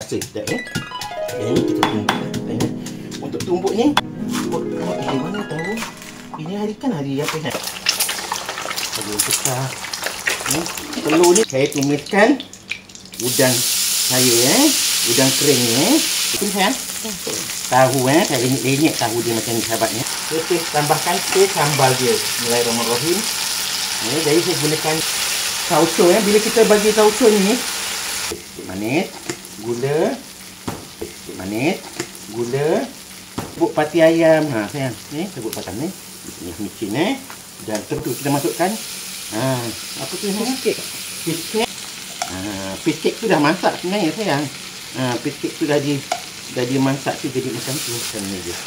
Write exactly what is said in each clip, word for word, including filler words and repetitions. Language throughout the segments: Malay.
berasa. Sekejap eh. Yang ni kita tumbuk. Eh. Untuk tumbuk ni, oh, oh, eh, mana tahu? Ini hari kan hari apa kan? Telur besar. Ni, telur ni saya tumiskan udang saya eh. Udang kering ni eh. Betul sayang? Tahu eh. Saya renyek-renyek tahu dia macam ni sahabatnya. Saya tambahkan ke sambal dia. Bismillahirrahmanirrahim. Eh, jadi saya gunakan tauco eh. Bila kita bagi tauco ni, sikit manis, gula, sikit manis, gula, bubuk pati ayam. Ha sayang, ni sebut patang ni. Ni micin eh. Dan tentu kita masukkan ha apa tu ni? Fish cake. Ha fish cake tu dah masak sebenarnya sayang. Ha fish cake tu dah di dah dimasak tu jadi macam tu macam ni je.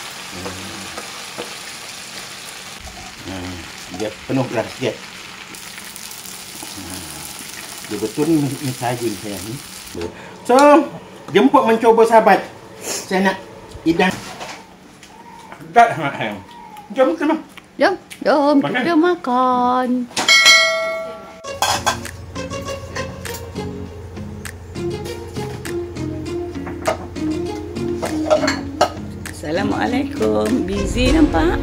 Ha dia penuh beras sikit. Ha dia betul ni ni saja sayang ni. So, jemput mencuba sahabat. Saya nak idang dah sangat sayang. Jom kita makan. Jom, jom kita makan. Assalamualaikum. Busy nampak?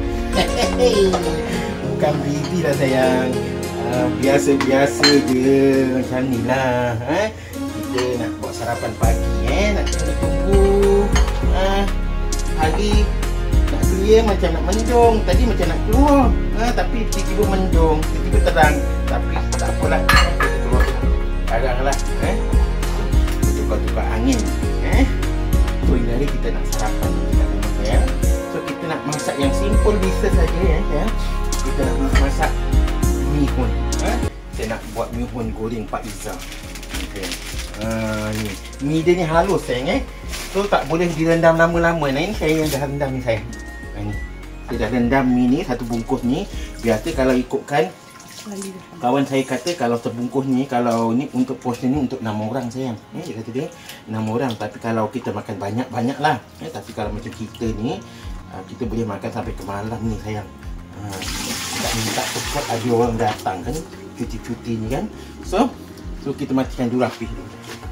Bukan busy lah sayang. Uh, biasa-biasa je macam ni lah. Eh? Kita nak buat sarapan pagi eh. Nak tunggu. Uh, hari nak clear macam nak mendung. Tadi macam nak keluar. Ha, tapi tiba-tiba mendung, tiba-tiba terang. Tapi tak apalah. Kita keluar sekarang lah. Eh? Tukar-tukar angin. Eh? So, ini hari kita nak sarapan dekat rumah saya. So, kita nak masak yang simple bisa saja. Eh? Ya? Kita nak masak mihun. Eh? Saya nak buat mihun goreng Pak Izzah. Okay. Ha, ni. Mi dia ni halus sayang. Eh? So, tak boleh direndam lama-lama. Nah, ini saya yang dah rendam ni sayang. Ni. Saya dah rendam mi ni satu bungkus ni. Biasa kalau ikutkan kawan saya kata kalau sebungkus ni, kalau ni untuk portion ni untuk enam orang sayang. Eh, dia kata dia enam orang. Tapi kalau kita makan banyak-banyak lah. Eh, tapi kalau macam kita ni, kita boleh makan sampai ke malam ni sayang. Ha, tak minta cepat ada orang datang kan, cuti-cuti ni kan. So, so kita matikan dulu api dulu.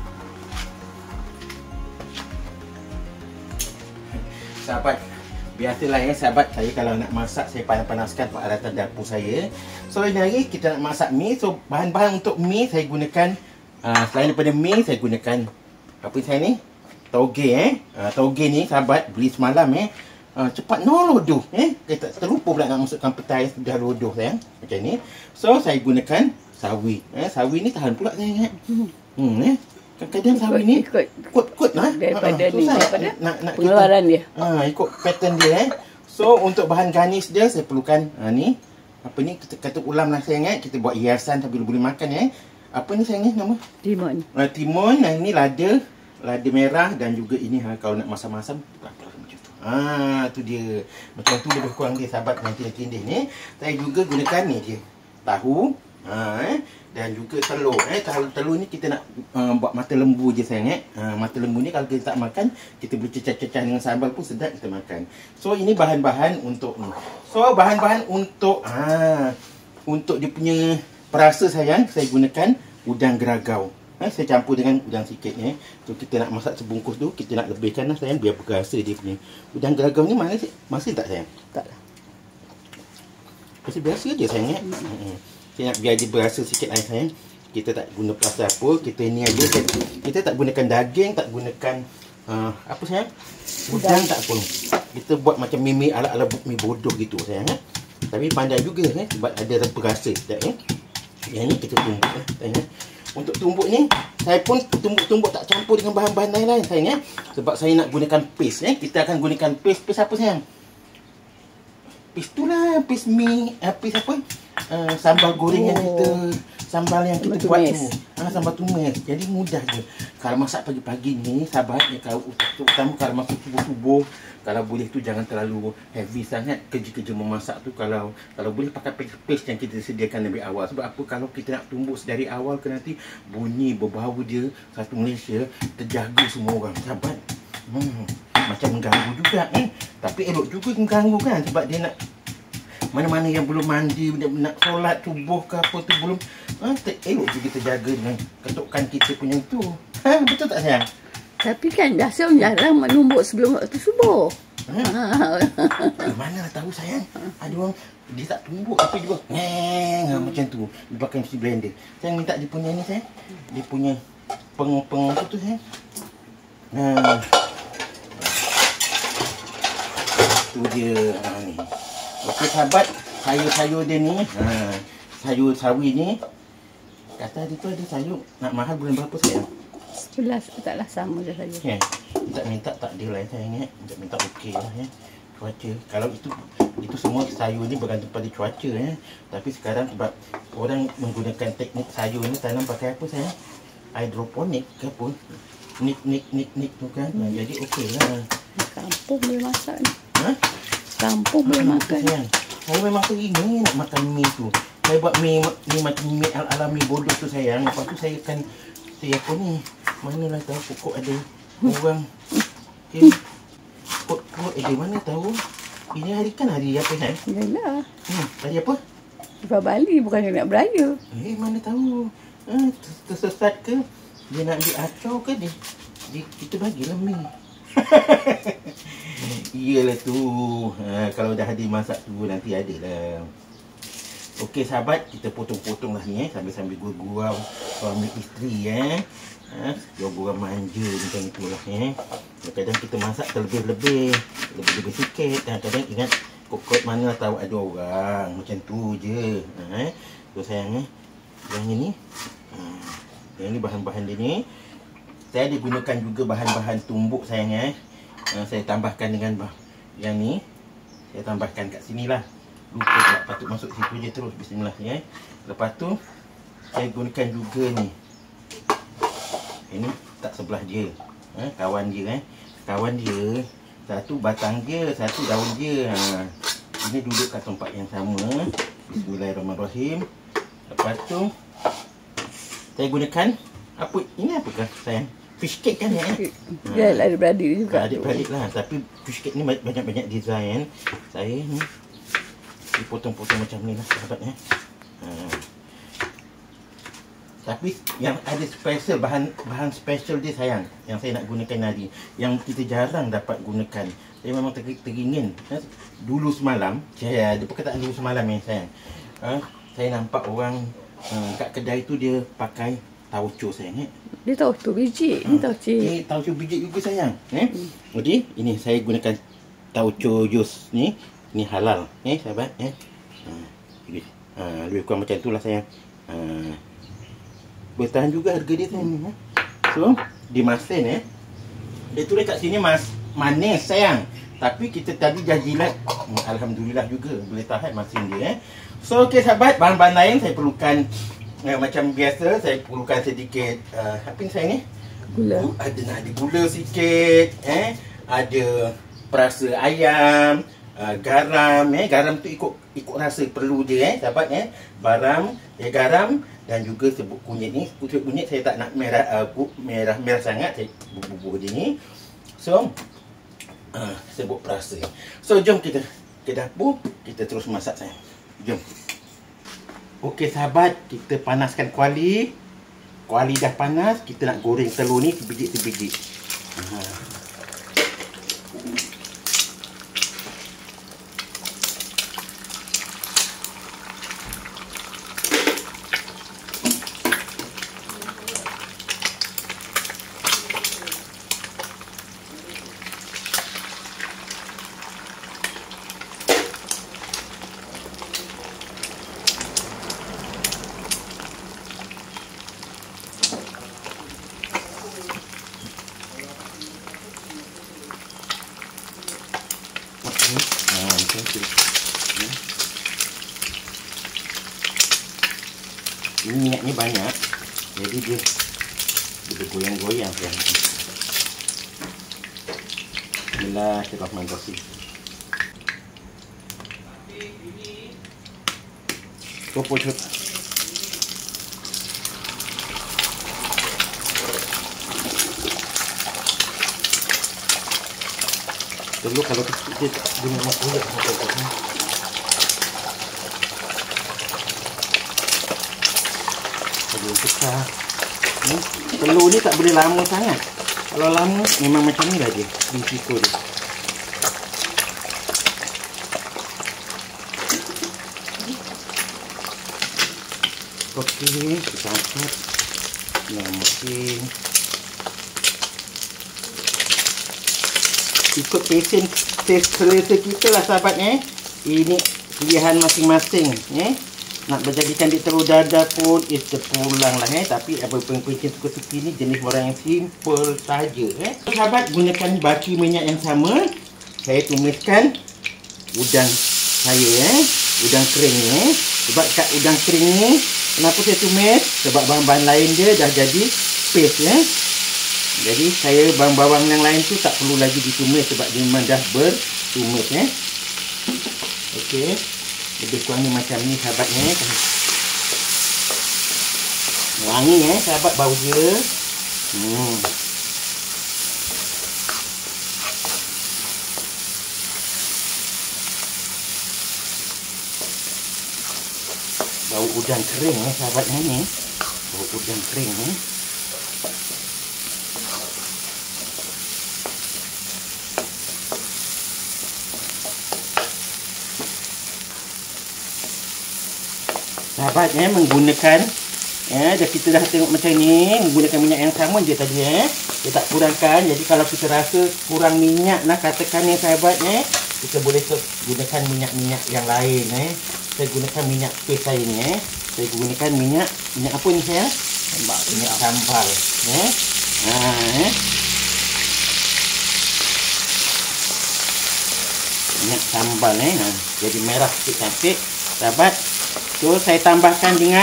Sahabat, biasalah ya sahabat, saya kalau nak masak saya panas-panaskan peralatan dapur saya. So ini hari kita nak masak mi. So bahan-bahan untuk mi saya gunakan uh, selain daripada mi saya gunakan apa saya ni? Toge eh. Uh, toge ni sahabat beli semalam eh. Uh, cepat no lodoh eh. Kita terlupa pula nak masukkan petai sudah lodoh sayang. Macam ni. So saya gunakan sawi. Eh sawi ni tahan pula sayang eh. Hmm eh. Kadang-kadang sawi ni ikut-ikut lah daripada ha, ni, daripada nak, nak pengeluaran kita, dia. Ha, ikut pattern dia eh. So untuk bahan garnish dia saya perlukan ha, ni. Apa ni kita kata ulam lah sayang eh. Kita buat hiasan sambil boleh makan eh. Apa ni sayang eh nama? Timun. Ha, timun, nah ini lada, lada merah dan juga ini ha, kalau nak masam-masam macam tu. Ah tu dia. Macam tu lebih kurang dia sahabat nanti-nanti ni. Saya juga gunakan ni dia. Tahu, ha, eh. Dan juga telur eh telur, telur ni kita nak uh, buat mata lembu je sayang eh. Uh, mata lembu ni kalau kita tak makan, kita boleh cecah-cecah dengan sambal pun sedap kita makan. So ini bahan-bahan untuk ni. So bahan-bahan untuk ah untuk dia punya perasa sayang, saya gunakan udang geragau. Eh, saya campur dengan udang sikit eh. So kita nak masak sebungkus tu, kita nak lebihkan lah sayang biar berasa dia punya. Udang geragau ni mana sih? Masih tak sayang? Tak lah. Masih biasa je sayang eh. Hmm. Saya nak biar dia berasa sikit air sayang. Kita tak guna pelas dapur. Kita ni aja. Kita tak gunakan daging. Tak gunakan uh, apa sayang? Udang tak pun. Kita buat macam mie ala-ala mi bodoh gitu sayang eh. Tapi pandai juga eh. Sebab ada rasa sekejap eh. Yang ni kita tumbuk eh. Sayang, eh. Untuk tumbuk ni, saya pun tumbuk-tumbuk tak campur dengan bahan-bahan lain-lain sayang eh. Sebab saya nak gunakan paste eh. Kita akan gunakan paste. Paste apa sayang? Paste tu lah. Paste mi. Uh, paste apa? Uh, sambal goreng yang kita sambal yang kita buat tu. Ah ha, sambal tumis. Jadi mudah je. Kalau masak pagi-pagi ni sahabat ya, kalau terutama kalau masuk subuh-subuh, kalau boleh tu jangan terlalu heavy sangat kerja-kerja memasak tu. Kalau kalau boleh pakai paste yang kita sediakan lebih awal. Sebab apa kalau kita nak tumbuk dari awal ke nanti bunyi berbau dia satu Malaysia terjaga semua orang sahabat. Hmm, macam mengganggu juga eh. Tapi elok juga mengganggu kan sebab dia nak mana-mana yang belum mandi, nak solat subuh ke apa tu belum, ha, elok juga kita jaga dengan ketukan kita punya tu. Ha, betul tak sayang? Tapi kan biasa orang jarang menumbuk sebelum waktu subuh. Ha? Mana tahu sayang. Ada orang dia tak tumbuk tapi dia buat ngeng macam tu. Dia pakai mesin blender. Sayang minta dia punya ni sayang. Dia punya peng-peng apa tu sayang. Nah. Tu dia. Ha ni. Okey sahabat, sayur-sayur dia ni, ha, sayur sawi ni kata dia tu ada sayur nak mahal bulan berapa sayang? Sebelas taklah sama je saja. Ya. Minta-minta tak ada lah sayang eh. Minta-minta okey lah ya. Cuaca. Kalau itu itu semua sayur ni bergantung pada cuaca ya. Tapi sekarang sebab orang menggunakan teknik sayur ni tanam pakai apa sayang? Hidroponik ke apa? Nik nik nik nik tu kan. Hmm. Jadi okey lah. Kampung boleh masak ni. Ha? Kampung boleh Hmm, makan. sayang. Saya memang teringin nak makan mi tu. Saya buat mi ni macam mi al-alami bodoh tu sayang. Lepas tu saya akan saya apa ni? Manalah tahu pokok ada orang. Okay. Pokok ada mana tahu? Ini hari kan hari apa kan? Yalah. Hmm, hari apa? Lepas Bali bukan nak beraya. Eh, mana tahu. Ha, tersesat ke? Dia nak ambil acau ke dia? dia kita bagilah mi. Iyalah tu. Ha, kalau dah ada masak tu nanti ada lah. Okey sahabat, kita potong-potong lah ni eh sambil-sambil gurau-gurau suami isteri eh. Ha, gurau-gurau manja macam itulah eh. Kadang kita masak terlebih-lebih, lebih-lebih sikit. Kadang-kadang ingat kokot mana tahu ada orang. Macam tu je. Ha, eh. Tu sayang eh. Yang ini. Ha, yang ni bahan-bahan dia ni. Saya digunakan juga bahan-bahan tumbuk sayang eh. Ha, saya tambahkan dengan bah yang ni. Saya tambahkan kat sini lah. Lupa tak patut masuk situ je terus. Bismillah ya. Lepas tu saya gunakan juga ni. Ini tak sebelah dia. Ha, kawan dia eh. Kawan dia satu batang dia, satu daun dia. Ha, ini duduk kat tempat yang sama. Bismillahirrahmanirrahim. Lepas tu saya gunakan apa ini apakah sayang? Fish cake kan ya? Dia ha, adik-beradik juga. Adik-beradik lah. Tapi fish cake ni banyak-banyak design. Saya ni dipotong-potong macam ni lah sahabat ya. Ha. Tapi yang ada special, bahan bahan special dia sayang, yang saya nak gunakan tadi, yang kita jarang dapat gunakan. Saya memang ter teringin ha? Dulu semalam, saya ada perkataan dulu semalam ya sayang. Ha? Saya nampak orang ha, kat kedai tu dia pakai tauco sayang eh. Dia tauco biji, ha. Ni tauco. Ni tauco biji juga sayang eh. Hmm. Jadi ini saya gunakan tauco jus ni. Ni halal eh sahabat eh. Ha, ha lebih kurang macam itulah sayang. Ha, bertahan juga harga dia sayang eh. So dimasin eh. Dia tulis kat sini mas manis sayang. Tapi kita tadi dah jilat. Alhamdulillah juga boleh tahan masin dia eh. So okey sahabat, bahan-bahan lain saya perlukan eh, macam biasa saya perlukan sedikit uh, apa ni sayang ni? Gula. Uh, ada nak ada gula sikit eh. Ada perasa ayam. Uh, garam eh, garam tu ikut ikut rasa perlu dia eh, sahabat eh. Garam, eh garam dan juga serbuk kunyit ni. Serbuk kunyit saya tak nak merah uh, merah merah sangat, saya bubur dia ni. So uh, serbuk perasa. So jom kita ke dapur, kita terus masak sayang. Jom. Okey sahabat, kita panaskan kuali. Kuali dah panas, kita nak goreng telur ni sebiji-sebiji. Uh. Ini minyaknya banyak, jadi dia dia bergoyang-goyang ya. Bismillahirrahmanirrahim. Kopot. Telur kalau kita guna masak telur pecah. Hmm? Telur ni tak boleh lama sangat. Kalau lama memang macam ni lah dia, risiko dia. Okey, kita angkat yang mesin. Ikut passion taste selera kita lah sahabat eh. Ini pilihan masing-masing eh. Nak berjadikan dia telur dadah pun it's pulang lah eh. Tapi apa kucing suka suki ni jenis orang yang simple saja eh. Sahabat, gunakan baki minyak yang sama. Saya tumiskan udang saya eh. Udang kering ni eh. Sebab kat udang kering ni, kenapa saya tumis? Sebab bahan-bahan lain dia dah jadi paste eh. Jadi saya bawang-bawang yang lain tu tak perlu lagi ditumis sebab dia memang dah bertumis eh. Okey. Lebih kurang ni macam ni sahabatnya. Wangi eh sahabat bau dia. Hmm. Bau udang kering eh sahabatnya ni. Bau udang kering eh. Sahabatnya menggunakan ya, dah kita dah tengok macam ni, menggunakan minyak yang sama je tadi eh. Kita tak kurangkan. Jadi kalau kita rasa kurang minyak nak katakan ni sahabatnya, kita boleh gunakan minyak-minyak yang lain eh. Saya gunakan minyak paste saya ni eh. Saya gunakan minyak minyak apa ni saya? Sambal. Minyak sambal eh. Ha eh. Minyak sambal eh. Ha, jadi merah sikit cantik sahabat. So, saya tambahkan dengan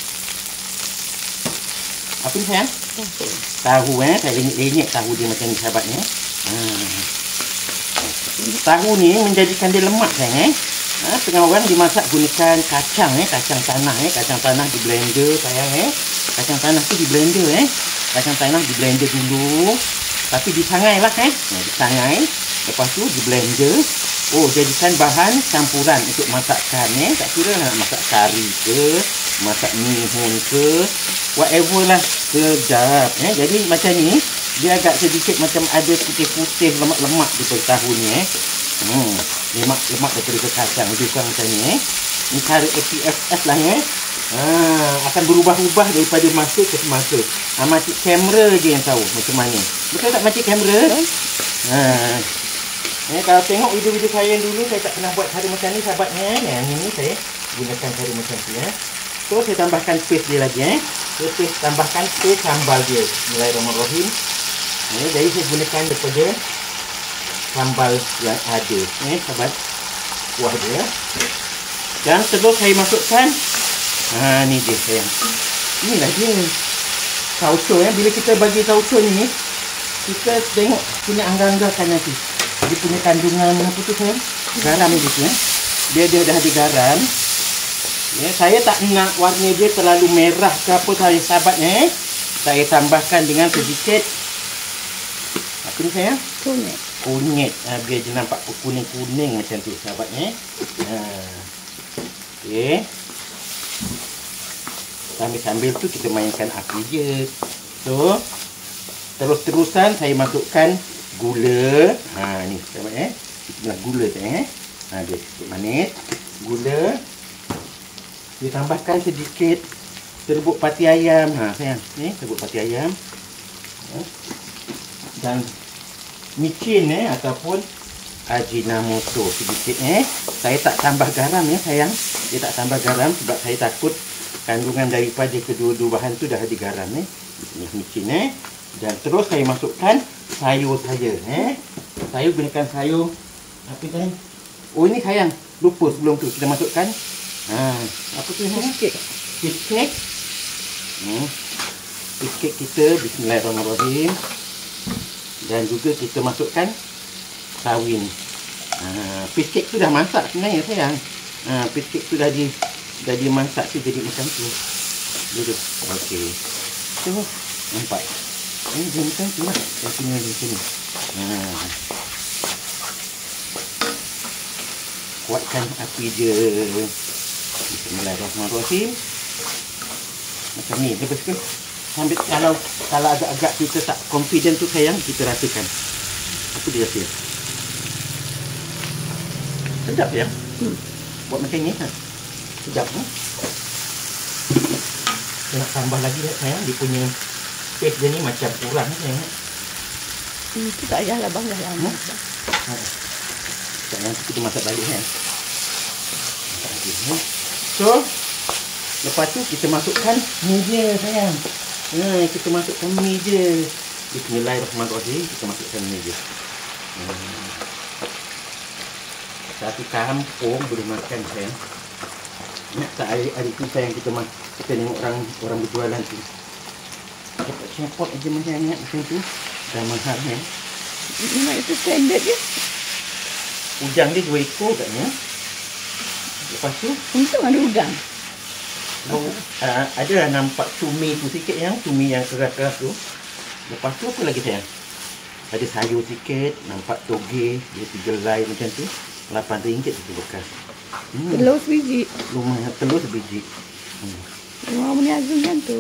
apa ni sayang? Tahu. Tahu eh. Saya renyek-renyek tahu dia macam ni sahabatnya. Ha. Tahu ni menjadikan dia lemak sayang eh. Ha, setengah orang dimasak gunakan kacang eh. Kacang tanah eh. Kacang tanah di blender sayang eh. Kacang tanah tu di blender eh. Kacang tanah di blender dulu. Tapi disangai lah eh. Ha, disangai. Lepas tu di blender. Oh, jadikan bahan campuran untuk masakan eh. Tak kira nak masak kari ke, masak mihun ke, whatever lah. Kejap eh. Jadi macam ni, dia agak sedikit macam ada putih-putih, lemak-lemak di tahu ni eh. Hmm, lemak-lemak daripada kacang. Lebih kurang macam ni eh. Ni cara A P S S lah eh. Ha, akan berubah-ubah daripada masa ke semasa. Ha, makcik kamera je yang tahu macam mana. Betul tak makcik kamera? Ha. Eh, kalau tengok video-video saya yang dulu, saya tak pernah buat cara macam ni sahabatnya. Yang ini saya gunakan cara macam tu ya. So, saya tambahkan paste dia lagi eh. So, paste, tambahkan paste sambal dia. Bismillahirrahmanirrahim. Eh, jadi saya gunakan daripada sambal yang ada. Eh, sahabat. Kuah dia. Dan terus saya masukkan. Ha, ni dia sayang. Inilah dia. Tauco ya. Bila kita bagi tauco ni, kita tengok punya angga-anggakan nanti. Dia punya kandungan apa tu sayang? Garam dia tu eh. Dia dia dah ada garam. Ya, saya tak nak warna dia terlalu merah ke apa saya sahabatnya eh. Saya tambahkan dengan sedikit apa ni sayang? Kunyit. Kunyit. Ha, biar dia nampak kuning-kuning macam tu sahabatnya. Ha. Okey. Sambil-sambil tu kita mainkan api je. So, terus-terusan saya masukkan gula. Ha ni sahabat eh. Itulah gula saya eh. Ha dia sikit manis. Gula. Dia tambahkan sedikit serbuk pati ayam. Ha sayang, ni serbuk pati ayam. Ha. Dan micin eh ataupun ajinomoto sedikit eh. Saya tak tambah garam ya sayang. Dia tak tambah garam sebab saya takut kandungan daripada kedua-dua bahan tu dah ada garam eh. Ini micin eh. Dan terus saya masukkan sayur saja eh. Saya gunakan sayur apa tadi? Oh ini sayang, lupa sebelum tu kita masukkan ha, apa tu ni? Sikit. Fish hmm. Fish kita. Bismillahirrahmanirrahim. Dan juga kita masukkan kawin. Ha, fish cake tu dah masak sebenarnya sayang. Ha, fish cake tu dah di dah dimasak tu jadi macam tu. Duduk. Okey. Tengok. Nampak. Ini dia macam tu lah. Saya tinggal di sini. Haa. Kuatkan api dia. Bismillahirrahmanirrahim. Macam ni. Lepas tu. sambil kalau kalau agak-agak kita tak confident tu sayang, kita rasakan. Apa dia rasa? Sedap ya? Hmm. Buat macam ni kan? Sedap kan? Kita nak tambah lagi ya sayang, dia punya space dia ni macam kurang sayang. Hmm, itu tak payahlah bang, dah lama. Ha. Sayang, kita masak balik kan? Masak lagi ya. So, lepas tu kita masukkan mi dia sayang. Ha, kita masukkan mi dia. Bismillahirrahmanirrahim. Kita masukkan mi dia. Hmm. Satu kampung boleh makan sayang. Nak tak hari-hari tu sayang kita mak kita tengok orang orang berjualan tu. Dapat cepot aja macam ingat macam tu. Dah mahal kan. Memang itu standard je. Ujang dia dua ekor katnya. Lepas tu Untung ada udang. oh, uh, ada lah nampak cumi tu sikit yang cumi yang keras-keras tu. Lepas tu apa lagi sayang? Ada sayur sikit, nampak toge, dia tiga helai macam tu. lapan ringgit tu bekas. Hmm. Telur sebiji. Lumayan, telur sebiji. Hmm. Rumah berniaga macam tu.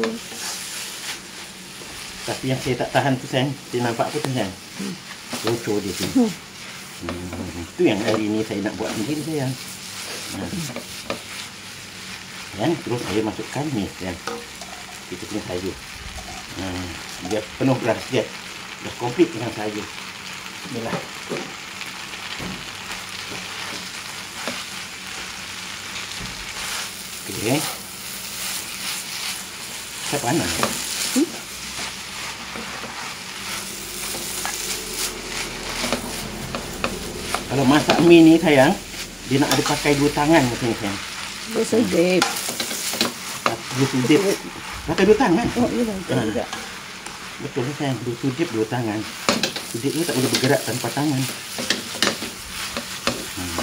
Tapi yang saya tak tahan tu sayang, saya nampak apa tu sayang? Hmm. Bocor dia tu. Hmm. Hmm. Itu yang hari ni saya nak buat sendiri sayang. Nah. Sayang, terus saya masukkan ni sayang. Kita punya sayur. Hmm. Dia penuh beras dia. Dah komplit dengan sayur. Inilah. Okey. Saya panas. Hmm? Kalau masak mi ni sayang, dia nak ada pakai dua tangan macam ni sayang. Dia sedap. Dua sudip. Pakai dua tangan. Oh, iya betul Ah. juga. Betul lah sayang, dua sudip dua tangan. Sudip tu tak boleh bergerak tanpa tangan. Hmm.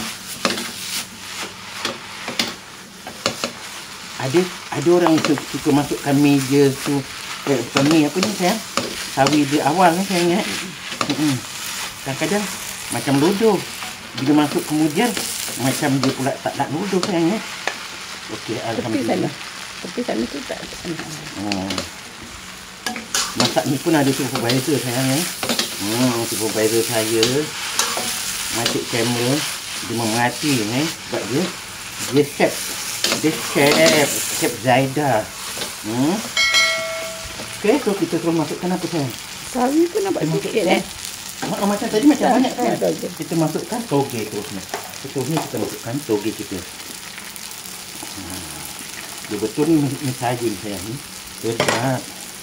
Ada ada orang suka, suka masukkan meja tu eh bukan mi apa ni sayang? Sawi dia awal ni sayang eh. Hmm. Kadang-kadang macam lodoh. Bila masuk kemudian macam dia pula tak nak lodoh sayang eh. Okey, Tepi sana. alhamdulillah. Tepi sana tu tak sana. Hmm. Masak ni pun ada supervisor sayang eh. Hmm, supervisor saya Makcik kamera dia memerhati eh sebab dia dia chef. Dia chef, chef Zaida. Hmm. Okey, so kita terus masukkan apa sayang? Sawi pun nampak Kita sikit masukkan- eh. Oh, macam tadi macam Tak, banyak kan? tak, tak. Kita masukkan toge terus ni. Terus ni kita masukkan toge kita. Hmm. Dia betul ni ni sajin sayang ni. Sedap.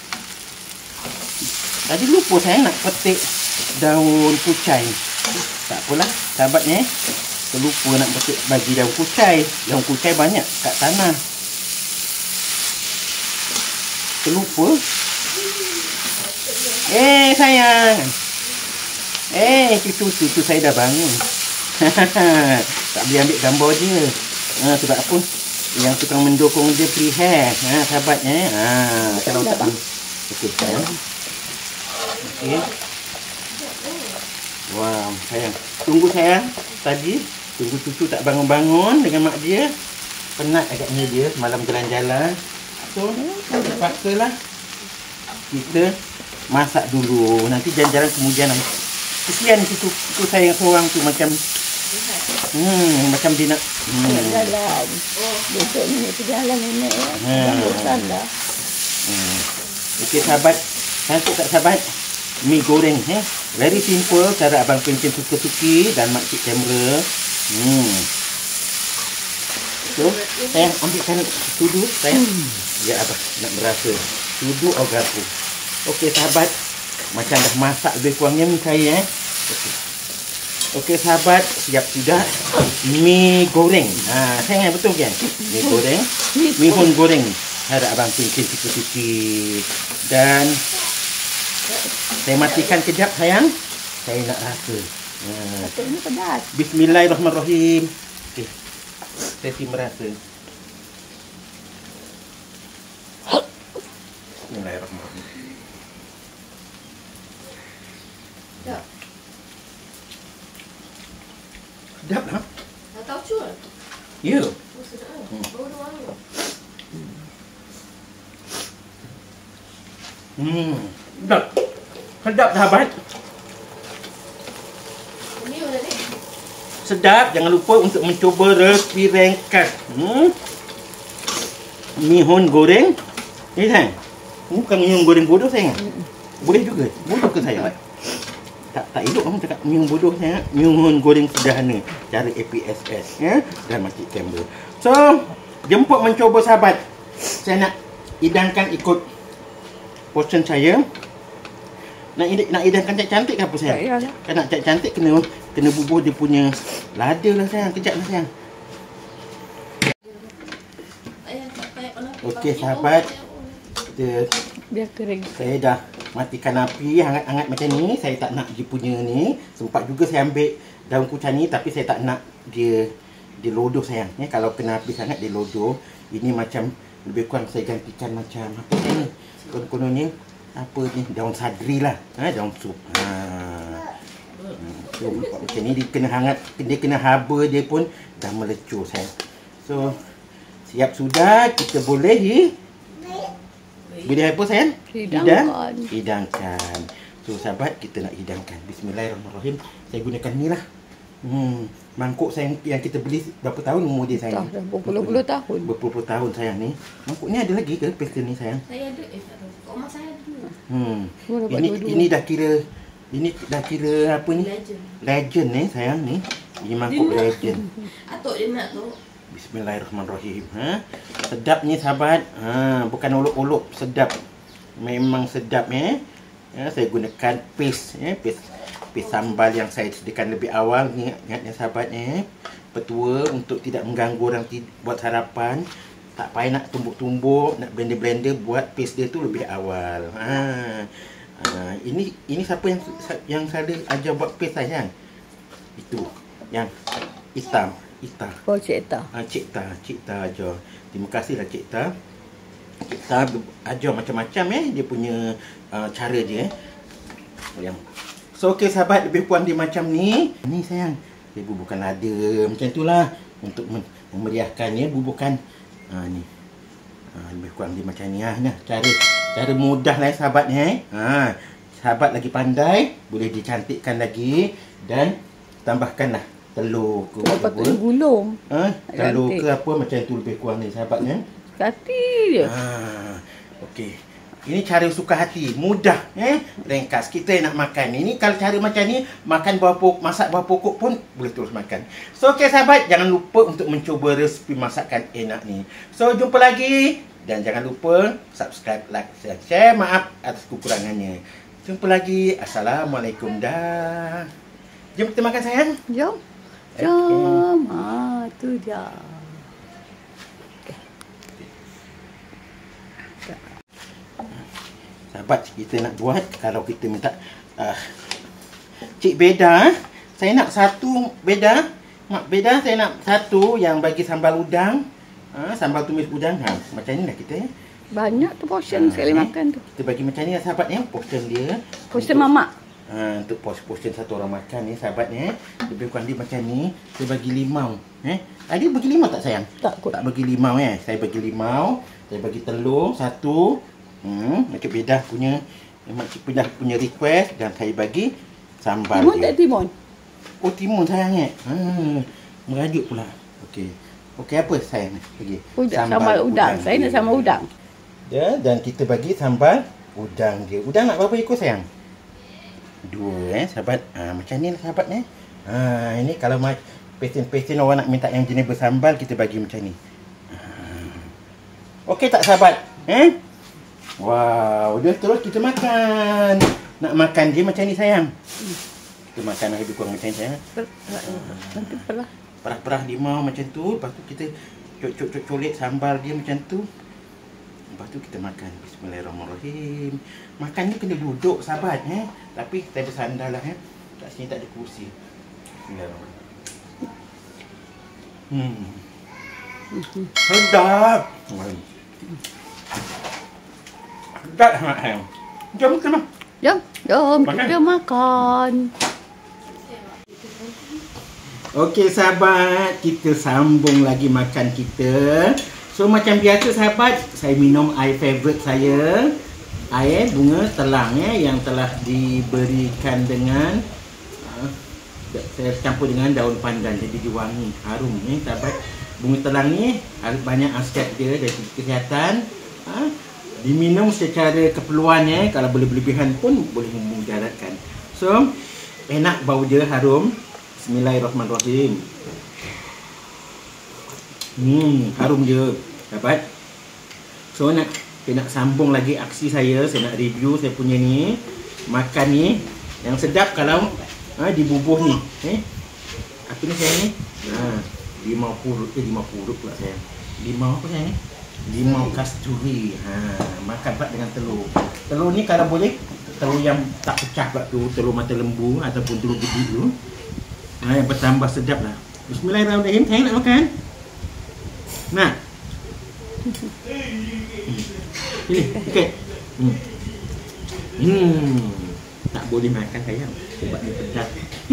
Tadi lupa saya nak petik daun kucai. Tak apalah, sahabatnya eh. Terlupa nak petik bagi daun kucai. Daun kucai banyak kat tanah. Terlupa. Eh sayang. Eh cucu cucu saya dah bangun. Tak boleh ambil gambar je. Ha, sebab apa? Yang tukang mendukung dia free hair. Ha, sahabatnya eh. Ha, kalau tak boleh. Okey sayang. Okey. Wow, sayang. Tunggu sayang. Tadi tunggu cucu tak bangun-bangun dengan mak dia. Penat agaknya dia semalam jalan-jalan. So, terpaksalah kita masak dulu. Nanti jalan-jalan kemudian kesian cucu cucu saya yang seorang tu macam hmm macam dia nak Nak hmm. jalan. Oh, besok ni nak jalan nenek eh. Hmm. Dah bosan dah. Hmm. Okey sahabat, cantik tak sahabat? Mi goreng eh. Very simple cara abang pencen suka-suki dan makcik kamera. Hmm. So, saya ambilkan sudu saya. Hmm. Ya abang nak berasa. Sudu atau garpu. Okey sahabat, macam dah masak lebih kurangnya mi saya eh. Okey. Okey sahabat, siap sudah mi goreng. Ha, saya ingat betul kan? Mi goreng. Mi pun goreng. Harap abang pencen suka-suki. Dan saya matikan kejap sayang. Saya nak rasa. Ha. Betul ni pedas. Bismillahirrahmanirrahim. Okey. Saya si merasa. Bismillahirrahmanirrahim. Sedap. Sedap lah. Tak tahu cun. Ya. Oh, sedap. Hmm. Baru dia wangi. Hmm. Sedap. Sedap sahabat. Ini mana ni? Sedap. Jangan lupa untuk mencuba resipi ringkas. Hmm. Mihun goreng. Ni sayang. Ini bukan mihun goreng bodoh sayang. Boleh juga. Bodoh ke sayang? Tak tak elok kamu cakap mihun bodoh sayang. Mihun goreng sederhana. Cara A P S S ya. Dan mati kamera. So, jemput mencuba sahabat. Saya nak hidangkan ikut portion saya. Nak nak hidangkan cantik-cantik ke apa sayang? Tak payahlah. Kan nak cantik kena kena bubuh dia punya lada lah sayang. Kejap lah sayang. Okey sahabat. Kita Biar kering. saya dah matikan api hangat-hangat macam ni. Saya tak nak dia punya ni. Sempat juga saya ambil daun kucing ni tapi saya tak nak dia dia lodoh sayang. Ya, kalau kena api sangat dia lodoh. Ini macam lebih kurang saya gantikan macam apa ni? Konon-kononnya apa ni? Daun sadri lah. Ha, daun sup. Ha. So, macam ni dia kena hangat, dia kena haba dia pun dah melecur sayang. So, siap sudah, kita boleh hi. Boleh apa sayang? Hidangkan. Hidangkan. So sahabat, kita nak hidangkan. Bismillahirrahmanirrahim. Saya gunakan ni lah. Hmm, mangkuk sayang yang kita beli berapa tahun umur dia sayang? Dah, dah berpuluh-puluh tahun. Berpuluh-puluh tahun sayang ni. Mangkuk ni ada lagi ke pestle ni sayang? Saya ada, eh tak tahu. Kat rumah saya ada dulu. Hmm. Oh, dapat Ini dua-dua. ini dah kira ini dah kira apa ni? Legend. Legend ni sayang ni. Ini mangkuk Dia nak. legend. Atuk dia nak tu. Bismillahirrahmanirrahim. Ha? Sedap ni sahabat. Ha, bukan olok-olok, sedap. Memang sedap eh. Ya, saya gunakan paste eh, paste paste sambal yang saya sediakan lebih awal ni, ingatnya sahabat eh. Petua untuk tidak mengganggu orang buat sarapan. Tak payah nak tumbuk-tumbuk, nak blender-blender, buat paste dia tu lebih awal. Ha. Ha, ini ini siapa yang yang saya ajar buat paste sayang? Itu yang hitam. Ita. Oh, Cik Ta. Ha, Cik Ta, Cik Ta ajar. Terima kasihlah Cik Ta. Cik Ta ajar macam-macam eh dia punya uh, cara dia eh. Yang. So okey sahabat, lebih kurang dia macam ni. Ni sayang. Dia bubuhkan lada macam itulah untuk memeriahkannya, bubuhkan ha ni. Ha, lebih kurang dia macam ni ah. Nah, cara cara mudah lah sahabat ni eh. Ha, sahabat lagi pandai, boleh dicantikkan lagi dan tambahkanlah telur ke Apa apa. tu gulung? Ha? Telur Cantik. ke apa macam tu lebih kurang ni sahabatnya. Hati je. Ha. Okey. Ini cara suka hati, mudah eh. Ringkas. Kita nak makan. Ini kalau cara macam ni, makan buah pokok, masak buah pokok pun boleh terus makan. So okey sahabat, jangan lupa untuk mencuba resipi masakan enak ni. So jumpa lagi dan jangan lupa subscribe, like, share, share. Maaf atas kekurangannya. Jumpa lagi. Assalamualaikum dah. Jom kita makan sayang. Jom. Okey. Jom. Ha, tu je. Sahabat, kita nak buat kalau kita minta uh, Cik Beda, saya nak satu Beda. Mak Beda, saya nak satu yang bagi sambal udang. Ha, sambal tumis udang. Ha, macam ni lah kita. Banyak tu portion Ha, sekali eh. makan tu. Kita bagi macam ni lah sahabat ya. Portion dia. Portion Untuk- mamak. Ha, untuk portion satu orang makan ni sahabat ni. Lebih kurang dia macam ni. Saya bagi limau. Eh, ada bagi limau tak sayang? Tak kot. Tak bagi limau eh. Saya bagi limau. Saya bagi telur satu. Hmm, Makcik Bedah punya Makcik Bedah punya request dan saya bagi sambal Timun dia. tak timun? Oh, timun sayang eh. Ha, merajuk pula. Okey. Okey apa sayang ni? Bagi Udang, sambal udang. Saya nak sambal udang. Ya, dan kita bagi sambal udang dia. Udang nak berapa ekor sayang? Dua eh sahabat. Ha, macam ni lah sahabat eh. Ha, ini kalau pesen-pesen orang nak minta yang jenis bersambal, kita bagi macam ni. Ha. Okey tak sahabat? Eh? Wow, dah terus kita makan. Nak makan dia macam ni sayang. Kita makan lebih kurang macam ni sayang. Nanti perah. Perah-perah limau macam tu. Lepas tu kita cok-cok-cok-colik sambal dia macam tu. Lepas tu kita makan. Bismillahirrahmanirrahim. Makan ni kena duduk sahabat eh. Tapi kita bersandar lah eh. Kat sini tak ada kursi. Bismillahirrahmanirrahim. Hmm. Sedap. Sedap sangat eh. Jom kita makan. Jom. Jom. Makan. Kita makan. Okey sahabat, kita sambung lagi makan kita. So macam biasa sahabat, saya minum air favourite saya. air bunga telang ya, yang telah diberikan dengan uh, saya campur dengan daun pandan jadi dia wangi, harum ni sahabat. Bunga telang ni banyak aspek dia dari segi kesihatan. Uh, diminum secara keperluan ya, kalau berlebihan pun boleh memudaratkan. So enak, bau dia harum. Bismillahirrahmanirrahim. Hmm, harum je sahabat. So nak saya nak sambung lagi aksi saya, saya nak review saya punya ni makan ni yang sedap kalau ha, dibubuh ni. Eh, apa ni saya ni? Ha, limau purut, eh limau purut pula saya. Limau apa saya ni? Limau kasturi. Ha, makan pula dengan telur. Telur ni kalau boleh telur yang tak pecah pula tu, telur mata lembu ataupun telur gedi tu. Ha, yang bertambah sedap lah. Bismillahirrahmanirrahim. Saya nak makan. Nak. Ini, okey. Hmm. Hmm. Tak boleh makan sayang sebab dia pedas.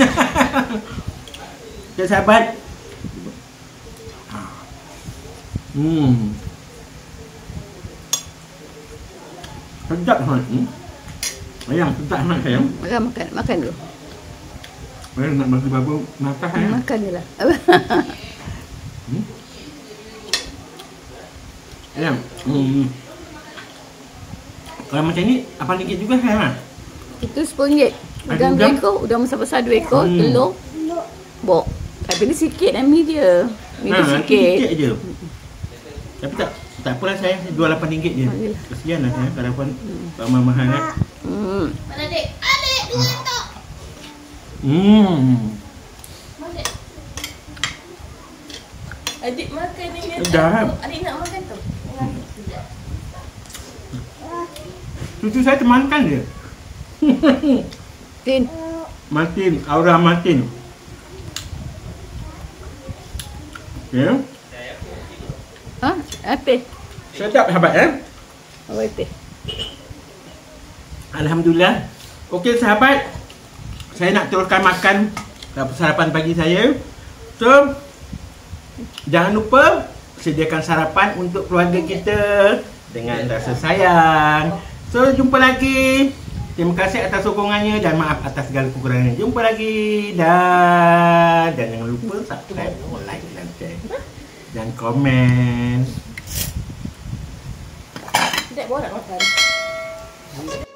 Okay, sahabat. Hmm. Sedap sangat. Hmm. Sayang, sedap sangat sayang. Makan, makan, makan dulu. Saya nak bagi baba makan sayang. Makan je lah. Hmm. Sayang. Hmm. Kalau macam ni, apa ringgit juga sayang? Itu sepuluh ringgit. Udang dua ekor, udang besar-besar dua ekor, hmm. telur, bok. Tapi ni sikit lah mi dia. Mi dia ha, sikit. Sikit je. Tapi tak, tak apalah sayang, jual lapan ringgit je. Kesian lah sayang, kalau pun hmm. mahal kan. Hmm. Mana adik? Adik, dua tak. Hmm. Mana? Adik makan ni. Sedap. Adik nak makan tu. Cucu saya temankan dia. Tin. Martin, Aura Martin. Ya. Ha? Apa? Sedap sahabat eh. Apa itu? Alhamdulillah. Okey sahabat. Saya nak teruskan makan sarapan pagi saya. So, jangan lupa sediakan sarapan untuk keluarga kita dengan rasa sayang. So, jumpa lagi. Terima kasih atas sokongannya dan maaf atas segala kekurangannya. Jumpa lagi. Dan, dan jangan lupa subscribe, like dan share. Dan komen. Adik bawa nak makan.